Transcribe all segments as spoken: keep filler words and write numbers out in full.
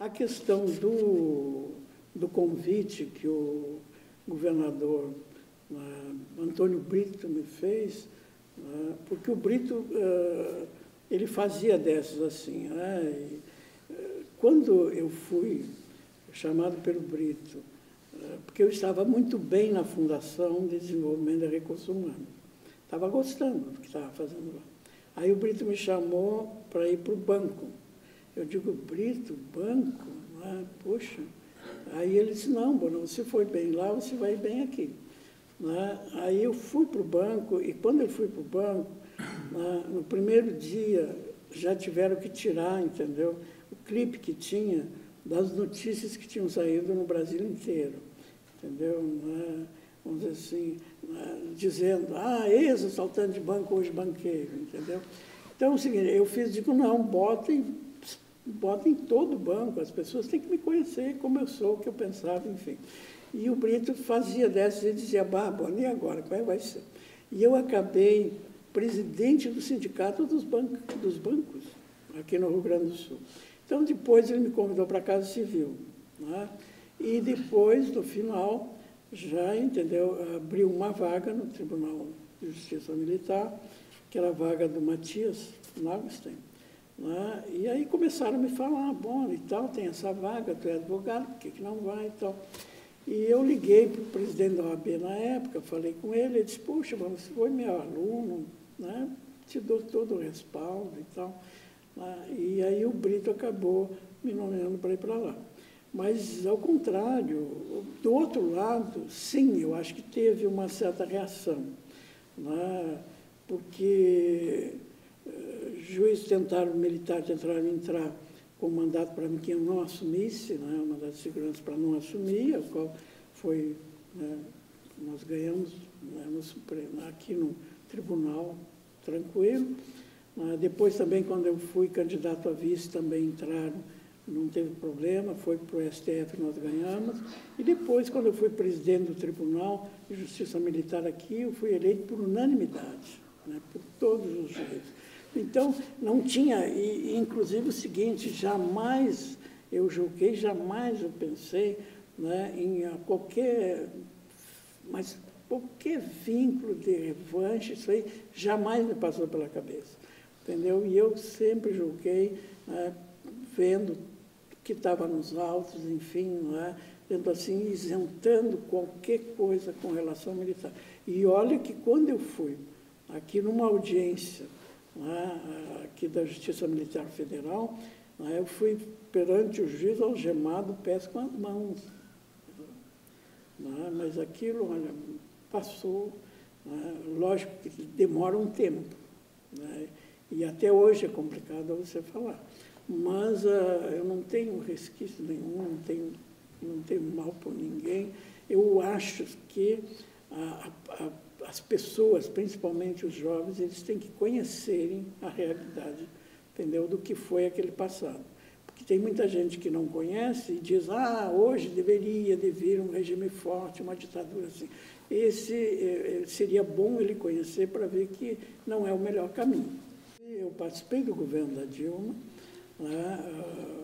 A questão do, do convite que o governador uh, Antônio Brito me fez, uh, porque o Brito uh, ele fazia dessas assim. Né? E, uh, quando eu fui chamado pelo Brito, uh, porque eu estava muito bem na Fundação de Desenvolvimento de Recursos Humanos, estava gostando do que estava fazendo lá. Aí o Brito me chamou para ir para o banco. Eu digo, Brito, banco? Ah, poxa. Aí ele disse, não, Bono, você foi bem lá, você vai bem aqui. Né? Aí eu fui para o banco, e quando eu fui para o banco, né, no primeiro dia já tiveram que tirar, entendeu? O clipe que tinha das notícias que tinham saído no Brasil inteiro, entendeu? Né? Vamos dizer assim, né, dizendo, ah, ex-assaltante de banco, hoje banqueiro, entendeu? Então, é o seguinte, eu fiz, digo, não, botem, botem todo o banco, as pessoas têm que me conhecer como eu sou, o que eu pensava, enfim. E o Brito fazia dessas e dizia, bah, Bono, e agora, como é que vai ser? E eu acabei presidente do sindicato dos bancos, dos bancos aqui no Rio Grande do Sul. Então, depois ele me convidou para a Casa Civil, né? E depois, no final, já, entendeu, abriu uma vaga no Tribunal de Justiça Militar, que era a vaga do Matias Nagostein. Né? E aí começaram a me falar, bom, e tal, tem essa vaga, tu é advogado, por que, que não vai e tal? E eu liguei para o presidente da O A B na época, falei com ele, ele disse, puxa, mas você foi meu aluno, né? Te dou todo o respaldo e tal. Né? E aí o Brito acabou me nomeando para ir para lá. Mas, ao contrário, do outro lado, sim, eu acho que teve uma certa reação, né? Porque uh, juízes tentaram, militares tentaram entrar com mandato para mim que eu não assumisse, né? O mandato de segurança para não assumir, o qual foi, né? Nós ganhamos, né? no Supremo, aqui no tribunal, tranquilo. Uh, depois também, quando eu fui candidato a vice, também entraram, não teve problema, foi para o S T F, nós ganhamos. E depois, quando eu fui presidente do Tribunal de Justiça Militar aqui, eu fui eleito por unanimidade, né, por todos os juízes. Então, não tinha, e, inclusive o seguinte, jamais eu julguei, jamais eu pensei, né, em qualquer, mas qualquer vínculo de revanche, isso aí jamais me passou pela cabeça, entendeu? E eu sempre julguei, né, vendo que estava nos autos, enfim, não é? Vendo assim, isentando qualquer coisa com relação ao militar. E olha que quando eu fui aqui numa audiência, não é? Aqui da Justiça Militar Federal, não é? Eu fui perante o juiz algemado, pés com as mãos. Não é? Mas aquilo, olha, passou, não é? Lógico que demora um tempo, não é? E até hoje é complicado você falar. Mas uh, eu não tenho resquício nenhum, não tenho, não tenho mal por ninguém. Eu acho que a, a, as pessoas, principalmente os jovens, eles têm que conhecerem a realidade, entendeu, do que foi aquele passado. Porque tem muita gente que não conhece e diz, ah, hoje deveria vir um regime forte, uma ditadura assim. Esse eh, seria bom ele conhecer para ver que não é o melhor caminho. Eu participei do governo da Dilma. Né?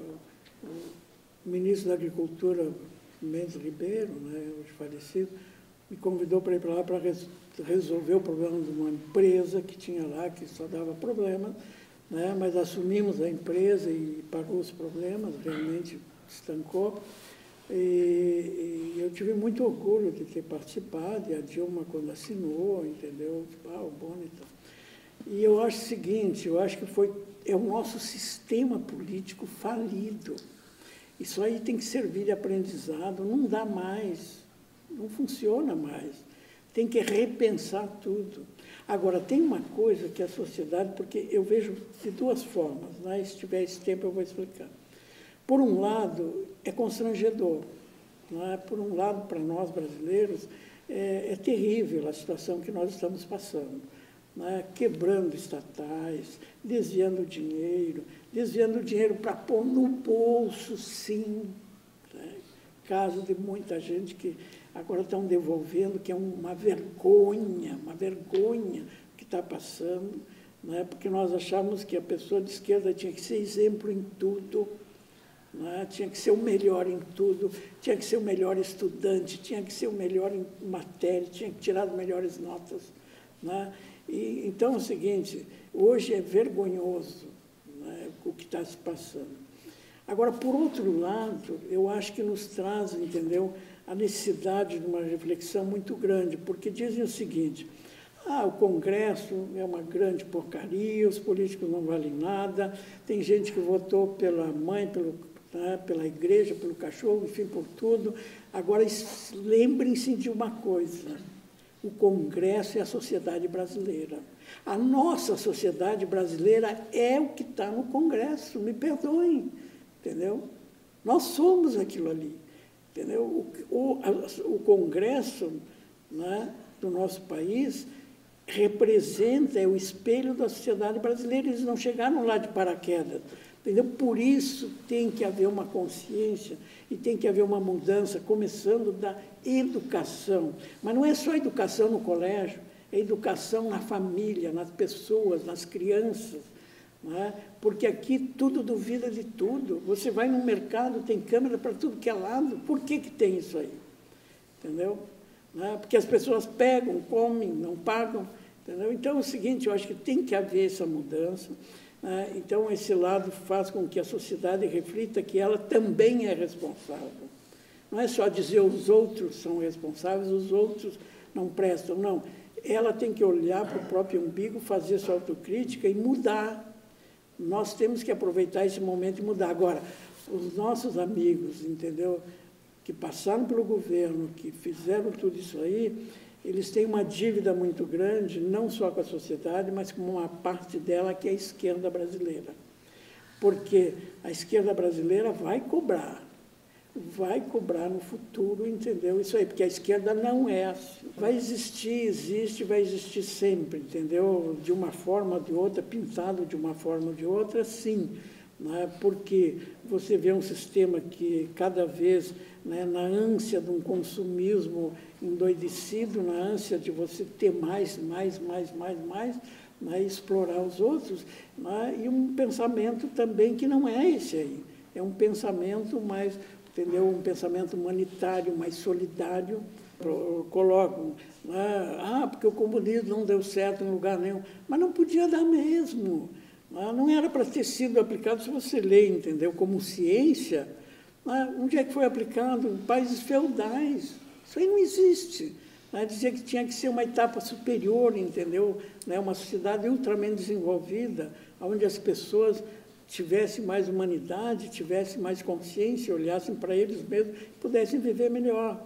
O ministro da Agricultura, Mendes Ribeiro, né, hoje falecido, me convidou para ir para lá para res, resolver o problema de uma empresa que tinha lá, que só dava problemas, né, mas assumimos a empresa e pagou os problemas, realmente estancou. E, e eu tive muito orgulho de ter participado, e a Dilma, quando assinou, entendeu? Ah, o Bono e tal. E eu acho o seguinte, eu acho que foi, é o nosso sistema político falido. Isso aí tem que servir de aprendizado, não dá mais, não funciona mais. Tem que repensar tudo. Agora, tem uma coisa que a sociedade, porque eu vejo de duas formas, né? Se tiver esse tempo eu vou explicar. Por um lado, é constrangedor. Né? Por um lado, para nós brasileiros, é, é terrível a situação que nós estamos passando. Né, quebrando estatais, desviando dinheiro, desviando dinheiro para pôr no bolso, sim. Né? Caso de muita gente que agora estão devolvendo, que é uma vergonha, uma vergonha que está passando, né? Porque nós achávamos que a pessoa de esquerda tinha que ser exemplo em tudo, né? Tinha que ser o melhor em tudo, tinha que ser o melhor estudante, tinha que ser o melhor em matéria, tinha que tirar as melhores notas, né? E, então, é o seguinte, hoje é vergonhoso, né, o que está se passando. Agora, por outro lado, eu acho que nos traz, entendeu, a necessidade de uma reflexão muito grande, porque dizem o seguinte: ah, o Congresso é uma grande porcaria, os políticos não valem nada, tem gente que votou pela mãe, pelo, né, pela igreja, pelo cachorro, enfim, por tudo. Agora, lembrem-se de uma coisa: o Congresso é a sociedade brasileira. A nossa sociedade brasileira é o que está no Congresso, me perdoem, entendeu? Nós somos aquilo ali, entendeu? O, o, o Congresso, né, do nosso país representa, é o espelho da sociedade brasileira. Eles não chegaram lá de paraquedas, entendeu? Por isso tem que haver uma consciência e tem que haver uma mudança, começando da educação. Mas não é só educação no colégio, é educação na família, nas pessoas, nas crianças, não é? Porque aqui tudo duvida de tudo. Você vai no mercado, tem câmera para tudo que é lado. Por que que tem isso aí? Entendeu? Não é? Porque as pessoas pegam, comem, não pagam. Entendeu? Então, é o seguinte, eu acho que tem que haver essa mudança. Né? Então, esse lado faz com que a sociedade reflita que ela também é responsável. Não é só dizer os outros são responsáveis, os outros não prestam, não. Ela tem que olhar para o próprio umbigo, fazer sua autocrítica e mudar. Nós temos que aproveitar esse momento e mudar. Agora, os nossos amigos, entendeu, que passaram pelo governo, que fizeram tudo isso aí, eles têm uma dívida muito grande, não só com a sociedade, mas com uma parte dela que é a esquerda brasileira. Porque a esquerda brasileira vai cobrar, vai cobrar no futuro, entendeu? Isso aí, porque a esquerda não é assim. Vai existir, existe, vai existir sempre, entendeu? De uma forma ou de outra, pintado de uma forma ou de outra, sim. Né? Porque você vê um sistema que cada vez, né, na ânsia de um consumismo endoidecido, na ânsia de você ter mais, mais, mais, mais, mais, né, explorar os outros, né, e um pensamento também que não é esse aí. É um pensamento mais, entendeu, um pensamento humanitário, mais solidário. Colocam, né, ah, porque o comunismo não deu certo em lugar nenhum, mas não podia dar mesmo. Não era para ter sido aplicado, se você lê, entendeu, como ciência, onde é que foi aplicado? Em países feudais. Isso aí não existe. Dizia que tinha que ser uma etapa superior, entendeu? Uma sociedade ultramente desenvolvida, onde as pessoas tivessem mais humanidade, tivessem mais consciência, olhassem para eles mesmos e pudessem viver melhor.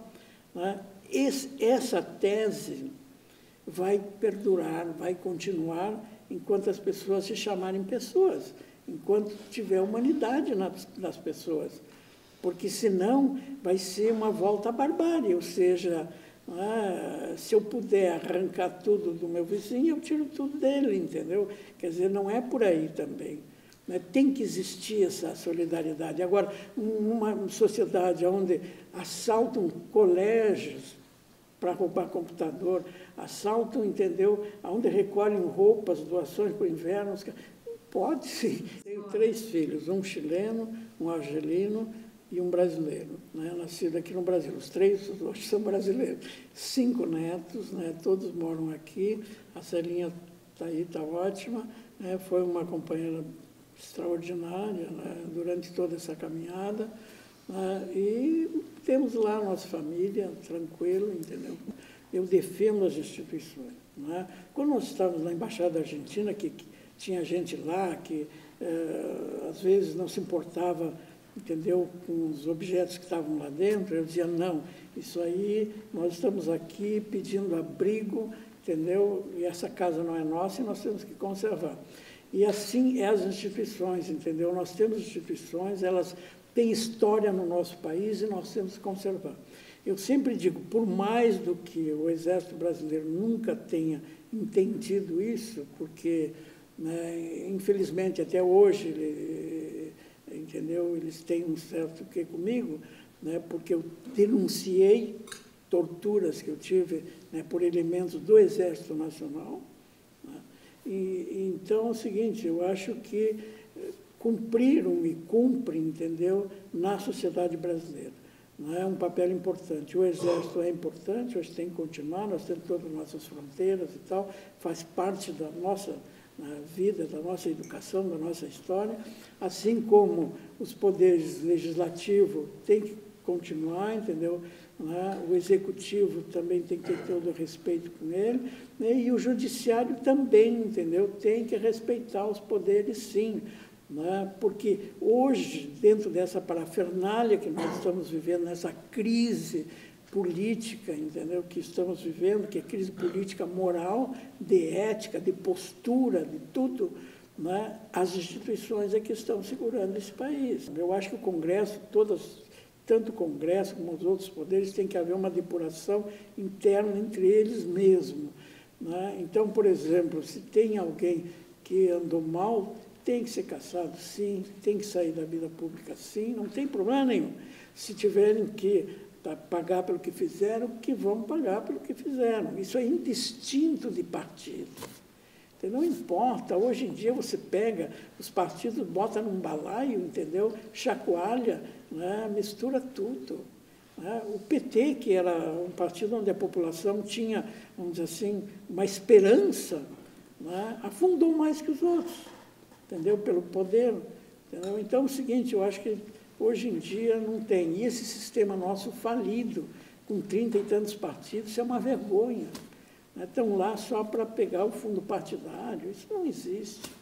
Esse, essa tese vai perdurar, vai continuar, enquanto as pessoas se chamarem pessoas, enquanto tiver humanidade nas, nas pessoas. Porque, senão, vai ser uma volta à barbárie, ou seja, ah, se eu puder arrancar tudo do meu vizinho, eu tiro tudo dele, entendeu? Quer dizer, não é por aí também. Né? Tem que existir essa solidariedade. Agora, uma sociedade onde assaltam colégios para roubar computador, assaltam, entendeu? Onde recolhem roupas, doações para o inverno. Pode, sim. Tenho três filhos, um chileno, um argelino e um brasileiro, né? Nascido aqui no Brasil. Os três hoje são brasileiros. Cinco netos, né? Todos moram aqui. A Celinha está aí, está ótima. Né? Foi uma companheira extraordinária, né, durante toda essa caminhada. Né? E temos lá a nossa família, tranquilo, entendeu? Eu defendo as instituições. Né? Quando nós estávamos na Embaixada da Argentina, que, que tinha gente lá que, eh, às vezes, não se importava, entendeu, com os objetos que estavam lá dentro, eu dizia, não, isso aí, nós estamos aqui pedindo abrigo, entendeu? E essa casa não é nossa e nós temos que conservar. E assim é as instituições, entendeu? Nós temos instituições, elas têm história no nosso país e nós temos que conservar. Eu sempre digo, por mais do que o Exército Brasileiro nunca tenha entendido isso, porque, né, infelizmente, até hoje, ele, entendeu, eles têm um certo quê comigo, né, porque eu denunciei torturas que eu tive, né, por elementos do Exército Nacional. Né, e, então, é o seguinte, eu acho que cumpriram e cumprem, entendeu, na sociedade brasileira. Não é um papel importante. O Exército é importante, hoje tem que continuar, nós temos todas as nossas fronteiras e tal, faz parte da nossa vida, da nossa educação, da nossa história, assim como os poderes legislativos têm que continuar, entendeu? O executivo também tem que ter todo o respeito com ele, né? E o judiciário também, entendeu? Tem que respeitar os poderes, sim, né? Porque hoje, dentro dessa parafernália que nós estamos vivendo, nessa crise política, entendeu? Que estamos vivendo, que é crise política moral, de ética, de postura, de tudo, né? As instituições é que estão segurando esse país. Eu acho que o Congresso, todas, tanto o Congresso como os outros poderes, tem que haver uma depuração interna entre eles mesmos, né? Então, por exemplo, se tem alguém que andou mal, tem que ser cassado, sim, tem que sair da vida pública, sim, não tem problema nenhum. Se tiverem que pagar pelo que fizeram, que vão pagar pelo que fizeram. Isso é indistinto de partido. Não importa, hoje em dia você pega os partidos, bota num balaio, entendeu? Chacoalha, né? Mistura tudo. Né? O P T, que era um partido onde a população tinha, vamos dizer assim, uma esperança, né? Afundou mais que os outros, entendeu? Pelo poder. Entendeu? Então, é o seguinte, eu acho que hoje em dia não tem. E esse sistema nosso falido, com trinta e tantos partidos, isso é uma vergonha. Estão lá só para pegar o fundo partidário. Isso não existe.